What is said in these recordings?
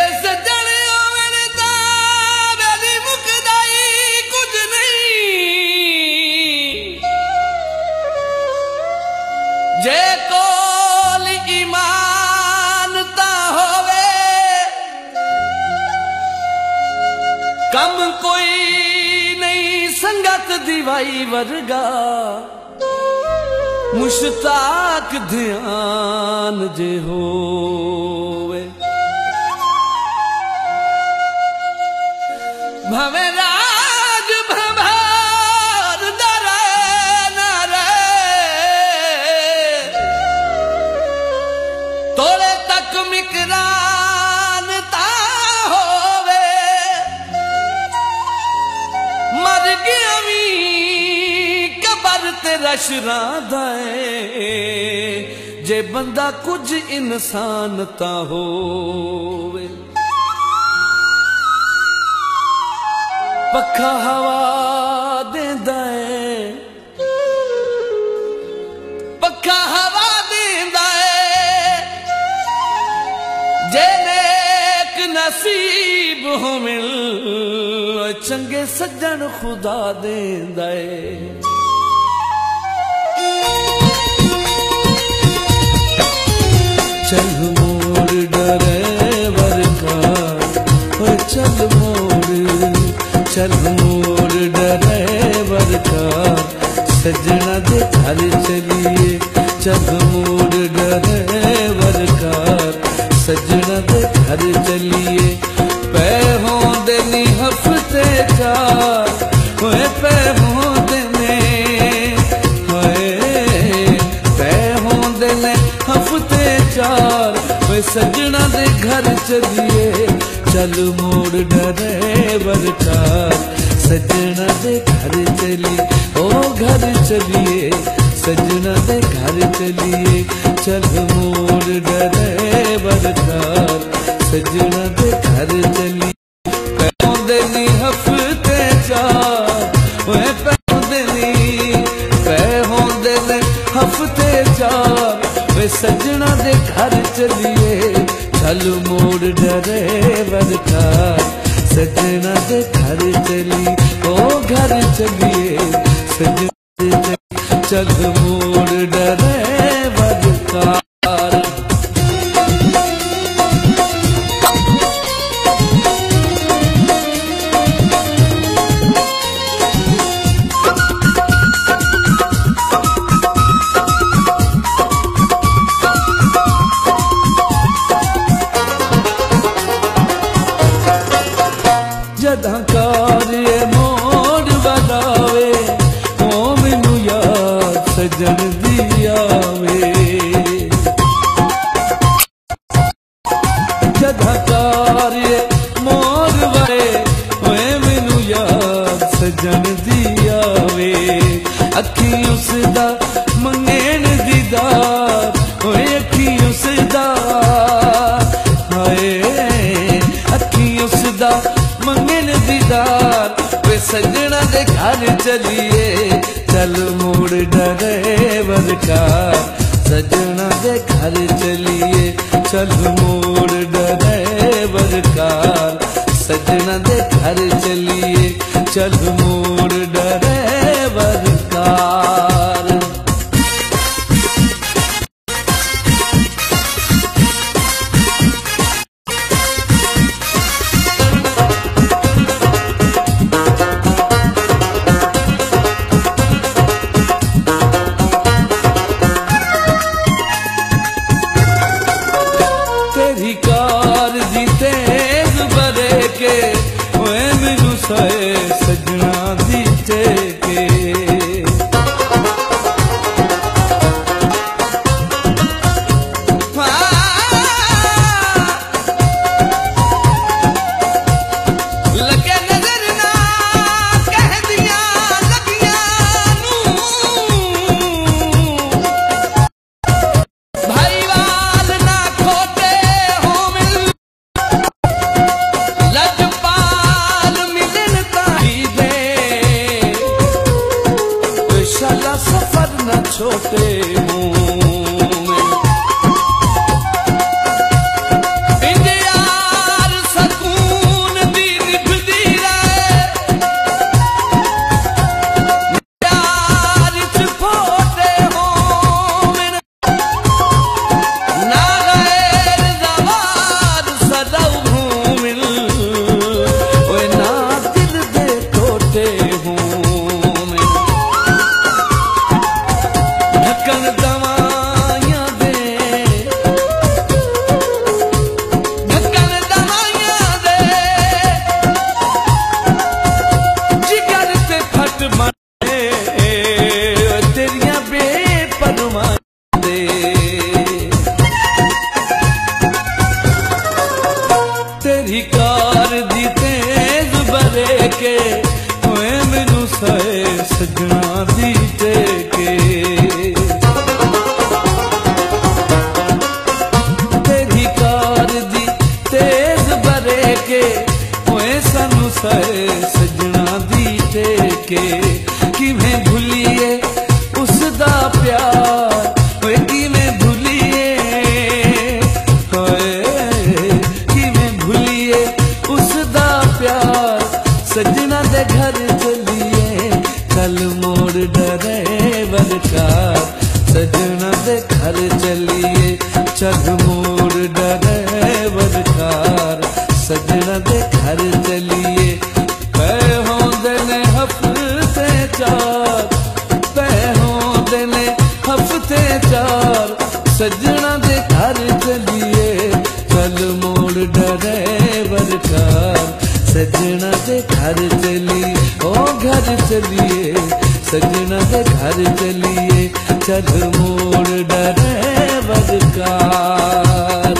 सजण होवे तां वेली मुकदा ही कुछ नहीं। जे कोल ईमान तां होवे कम कोई नहीं संगत दिवाई वर्गा। मुश्ताक ध्यान जे होवे भवे राज भभार दरे न रहे। तोड़े तक मिकरान ता होवे मर गया मी कबर ते रशरा दाए। जे बंदा कुछ इंसान ता होवे पखा हवा देंदा है, पखा हवा देंदा है। जे नेक नसीब हो मिल चंगे सज्जन खुदा देंदा है। चल मोड़ ड्राइवर का चल मोड़, चल मोड़ ड्राइवर का सजना दे घर चलिए। चल मोड़ ड्राइवर का सजना दे घर चलिए। पै होंदे नी हफ्ते चार पै होंदे ने पै होंदे ने हफ्ते चार सजना दे घर चलिए। चल मोड़ ड्राइवर का सजना दे घर चलिए। ओ घर चलिए सजना दे घर चलिए। चल मोड़ ड्राइवर का सजना दे घर चलिए। पैदे नी हफ्ते चार पैदे नी पैदे ने हफ्ते चार सजना दे घर चलिए। चल मोड़ ड्राइवर का सजना दे घर चलिए। ओ घर चलिए सजना चल मोड़ ड्राइवर का। जदकार ये मोड़ बनावे ओ मैनू याद सजन दिया वे। जदकार ये मोड़ वाले ओ मैनू याद सजन दिया वे। अखी उसदा मंगेन दीदार ओ अखी उसदा हाय अखी उसदा मंगन दीदार वे सजना दे घर चलिए। चल मोड़ ड्राइवर का सजना दे घर चलिए। चल मोड़ ड्राइवर का सजना दे घर चलिए। चल मोड़ ड्राइवर का। तेरी कार दी तेज बरे के मैनू साए सजना तेरी कार दी तेज बरे के ओए मैनू साए सजना दी टेके तेरी कार दी तेज बरे के ओए सानू साए सजना दी टेके किवें भुलिए उसदा प्यार ओए किवें भुलिए सजना दे घर चलिए चल मोड़ ड्राइवर कार सजना दे घर चलिए चल मोड़ ड्राइवर कार सजना दे घर चलिए होंदे ने हफ्ते चार होंदे ने हफ्ते चार सजना दे घर चलिए चल मोड़ ड्राइवर कार सजना दे घर चलिए ओ घर चलिए सजना दे घर चलिए चल मोड़ ड्राइवर कार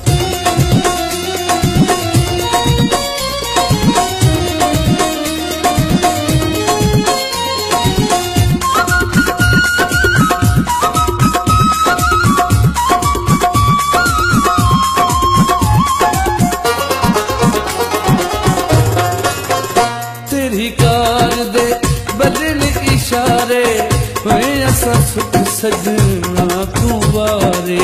तेरी कार दे बदल इशारे ऐसा सुख सजना तू वारे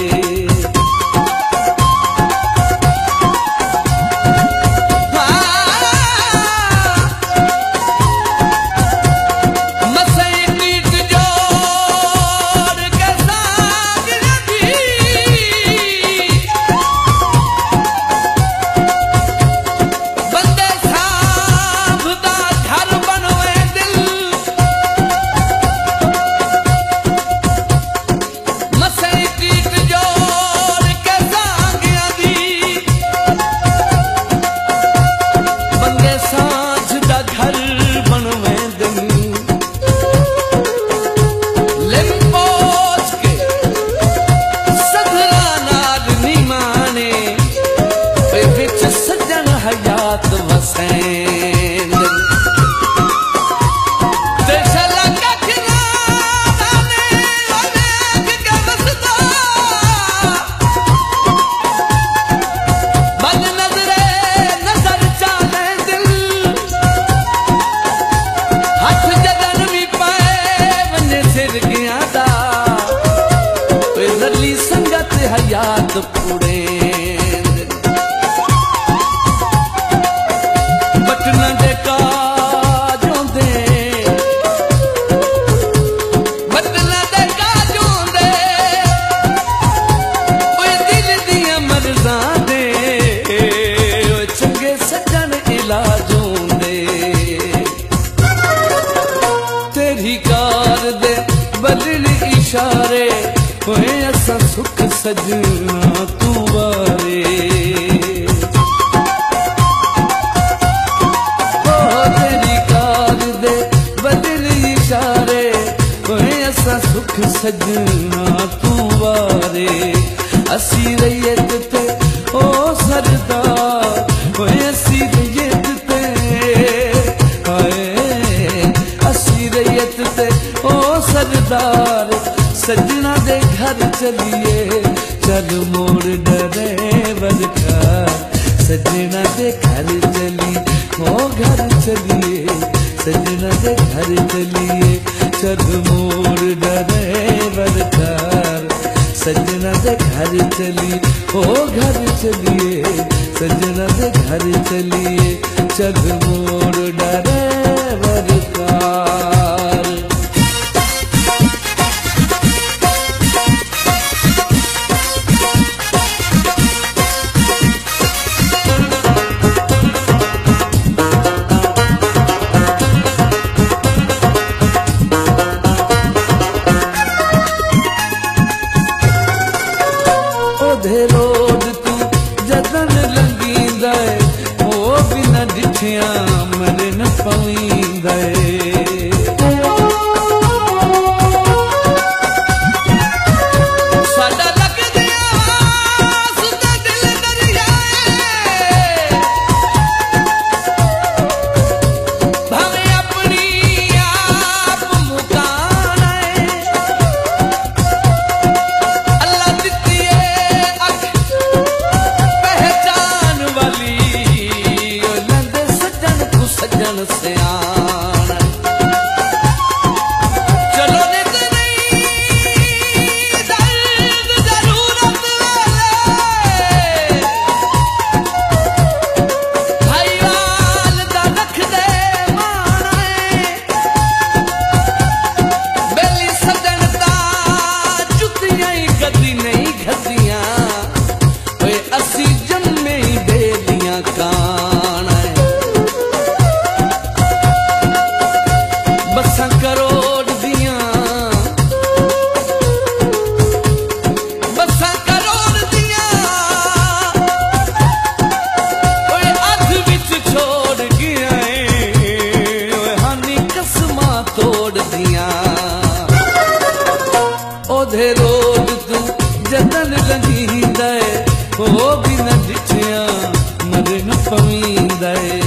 हयात पुड़े बटना दे काजों दे बटना दे काजों दे ओए दिल दियां मर्ज़ां दे ओए चंगे सजन इलाजों दे तेरी कार दे बदल इशारे ओए ऐसा सुख सजना तू वारे तेरी कार दे बदल इशारे ओए ऐसा सुख सजना तू वारे असी रैयत ते ओ सरदार ओए असी रैयत ते हाय असी रैयत ते ओ सरदार सजना दे घर चलिए चल मोड़ ड्राइवर कार सजना दे घर चलिए ओ घर चलिए सजना दे घर चलिए चल मोड़ ड्राइवर कार सजना दे घर चलिए ओ घर चलिए सजना दे घर चलिए चल मोड़ ड्राइवर कार रोड तू जदन लंघींदा ओ बिना डिठिया मर न पवींदा साडा लगदिया आस दा दिल दरिया सियाण चलो नित नहीं दर्द जरूरत वेले भाईवाल दा रख दे माण बेली सदन दा जुतियां ही कदी नहीं घदियां असी जम्मे बेलियां कान बसां करोड़ दियां अध विच छोड़ गया हानी कसमां तोड़ दियां ओधे रोड तू जतन लंघींदा वो भी न ॾिठियां मरे न पवींदा